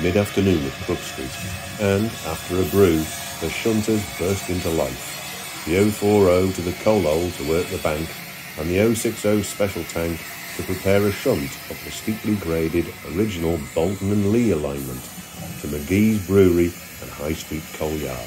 mid-afternoon at Crook Street, and, after a brew, the shunters burst into life. The 040 to the coal hole to work the bank, and the 060 special tank to prepare a shunt up the steeply graded original Bolton and Lee alignment to McGee's Brewery and High Street Coal Yard.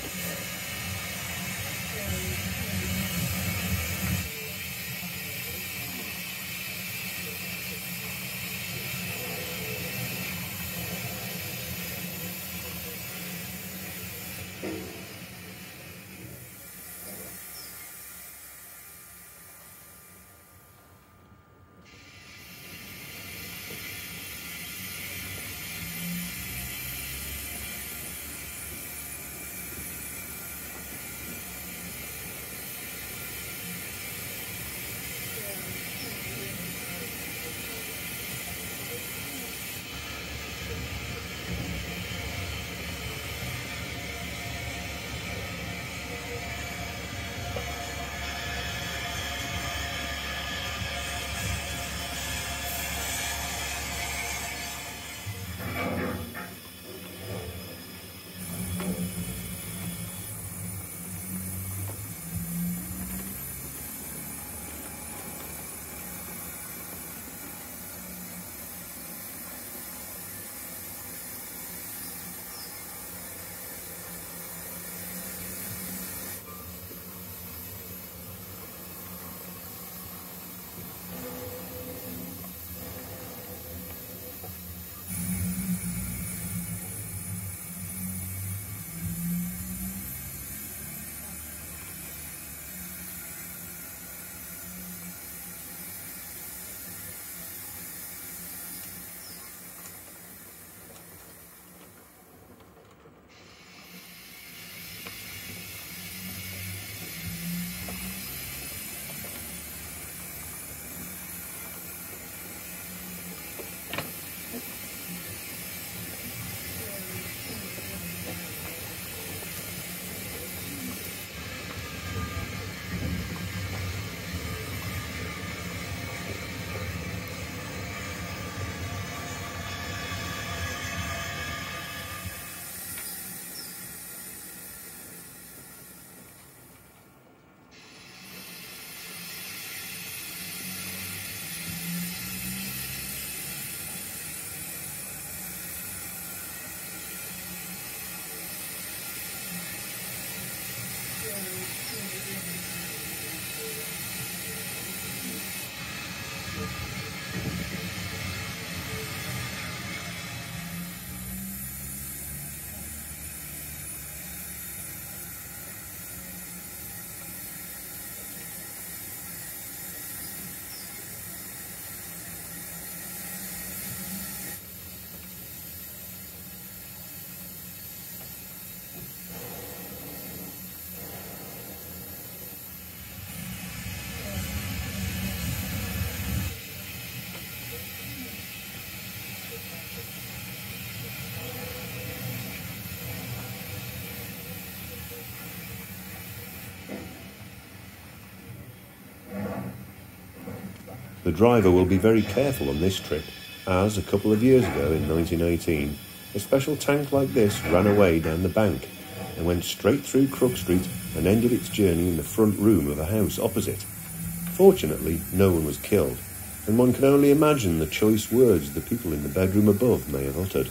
The driver will be very careful on this trip, as a couple of years ago in 1918, a special tank like this ran away down the bank and went straight through Crook Street and ended its journey in the front room of a house opposite. Fortunately, no one was killed, and one can only imagine the choice words the people in the bedroom above may have uttered.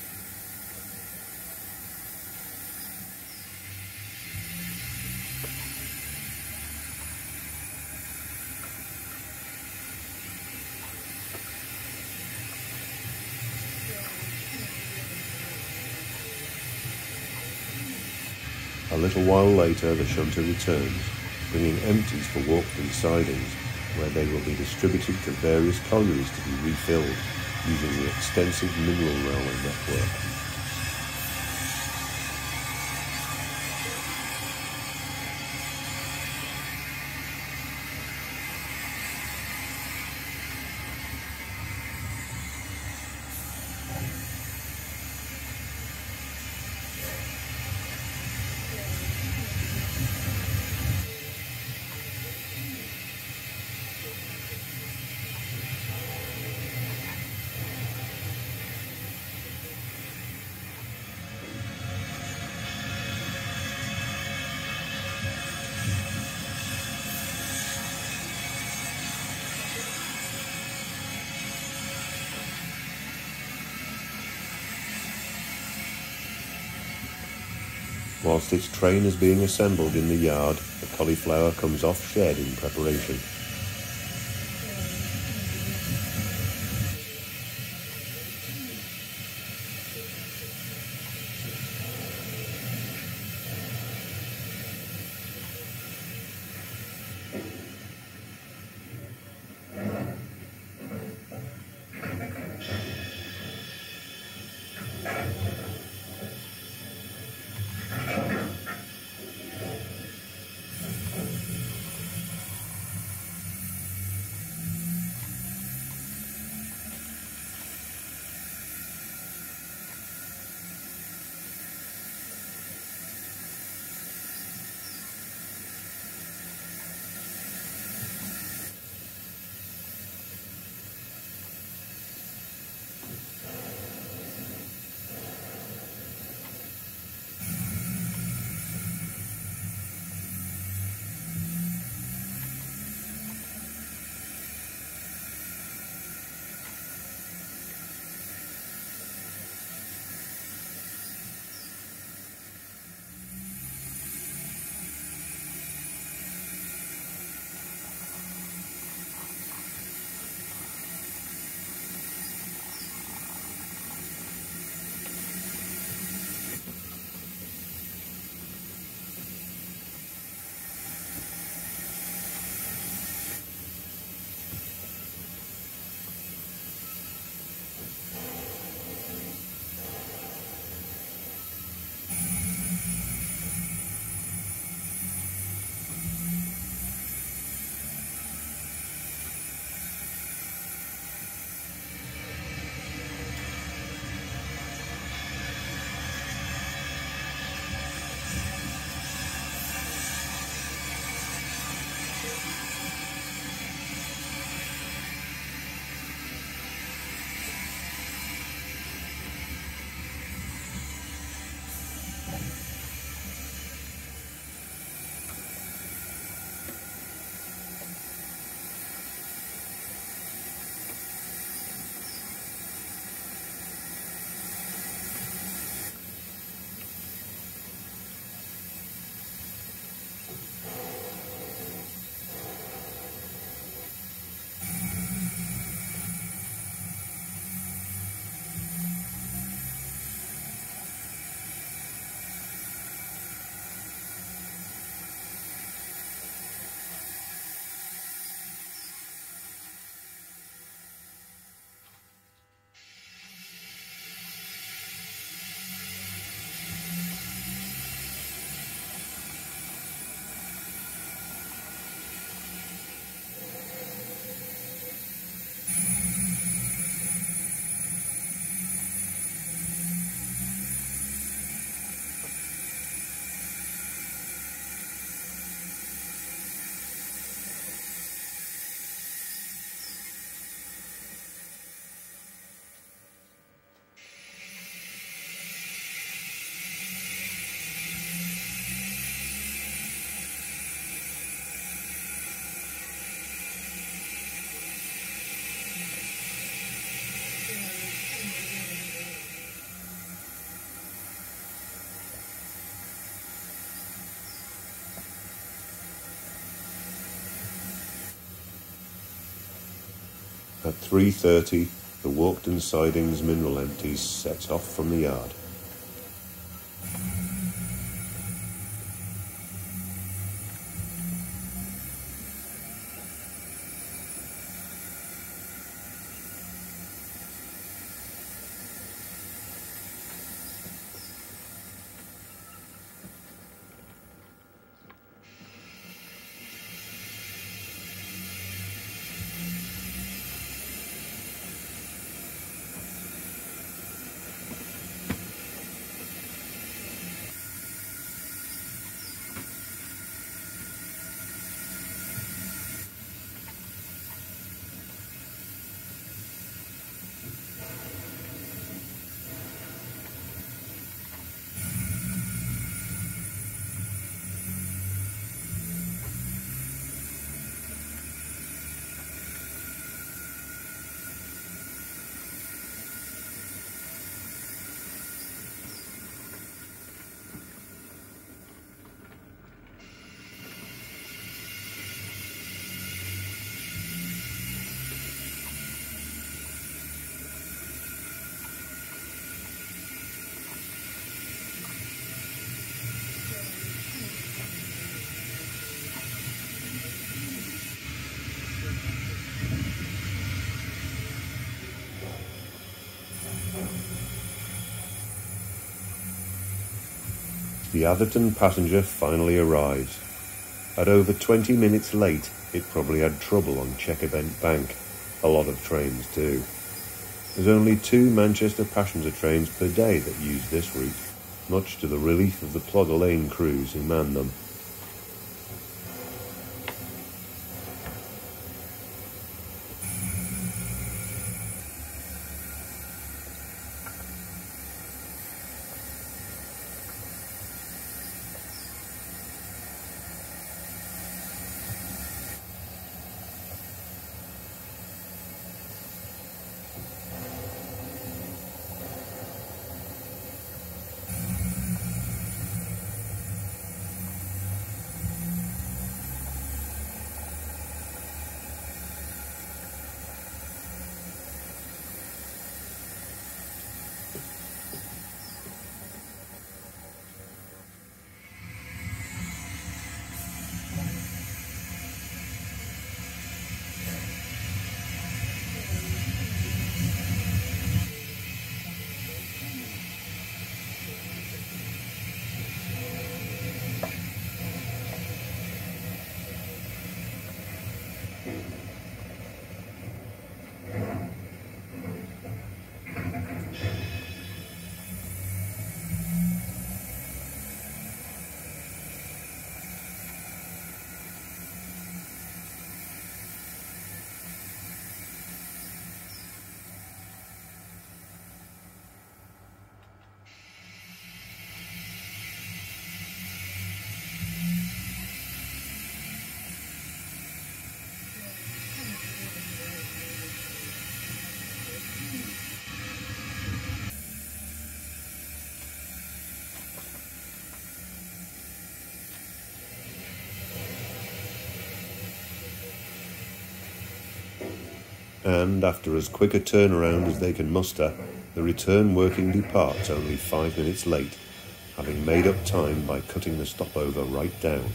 A little while later, the shunter returns, bringing empties for Walkden sidings, where they will be distributed to various collieries to be refilled, using the extensive mineral railway network. Whilst its train is being assembled in the yard, the cauliflower comes off shed in preparation. At 3:30, the Walkden Sidings mineral empties sets off from the yard. The Atherton passenger finally arrives. At over 20 minutes late, it probably had trouble on Chequerbent Bank. A lot of trains do. There's only 2 Manchester passenger trains per day that use this route, much to the relief of the Plodder Lane crews who man them. And after as quick a turnaround as they can muster, the return working departs only 5 minutes late, having made up time by cutting the stopover right down.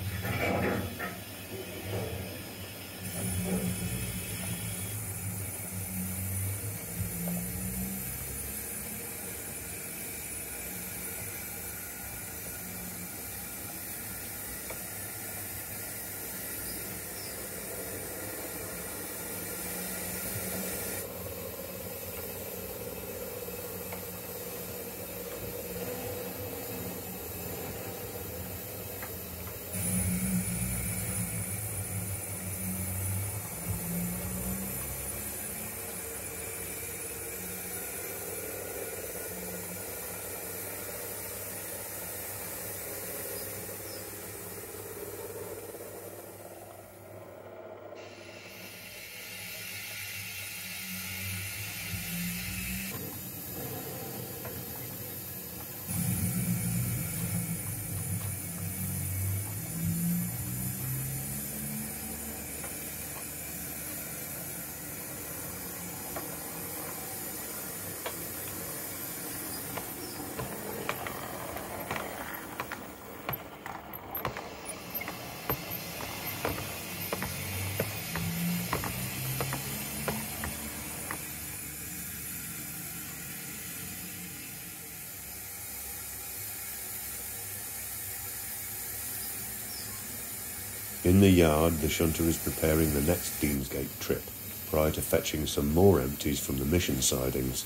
In the yard, the shunter is preparing the next Deansgate trip, prior to fetching some more empties from the mission sidings.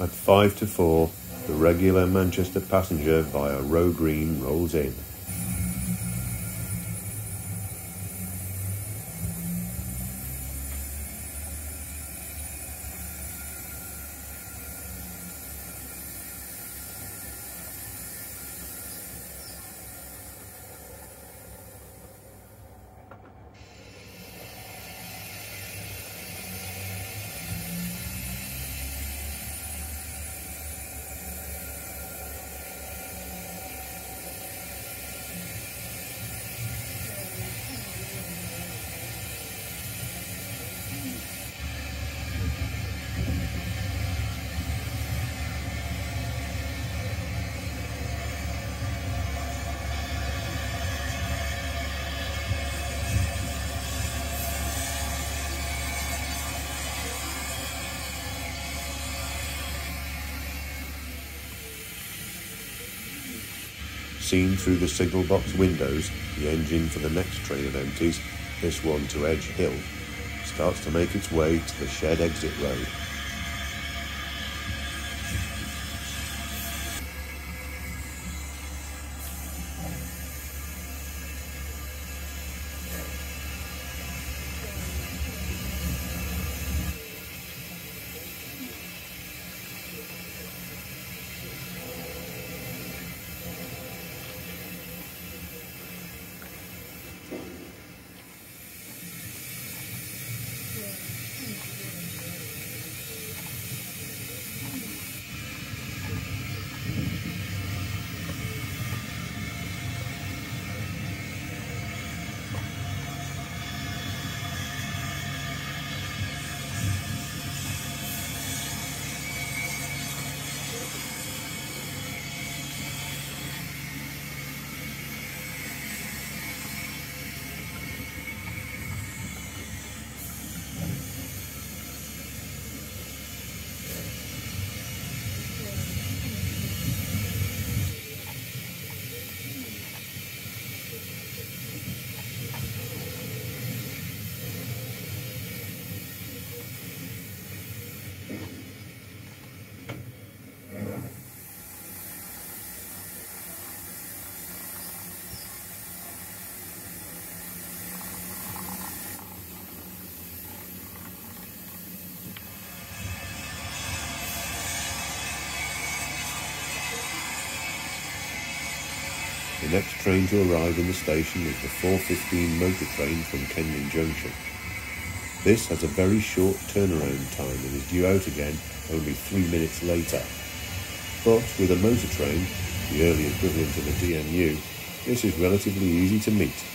At 5 to 4, the regular Manchester passenger via Row Green rolls in. Seen through the signal box windows, the engine for the next train of Empties, this one to Edge Hill, starts to make its way to the shed exit road. The next train to arrive in the station is the 4:15 motor train from Kenyon Junction. This has a very short turnaround time and is due out again only 3 minutes later. But with a motor train, the early equivalent of a DMU, this is relatively easy to meet.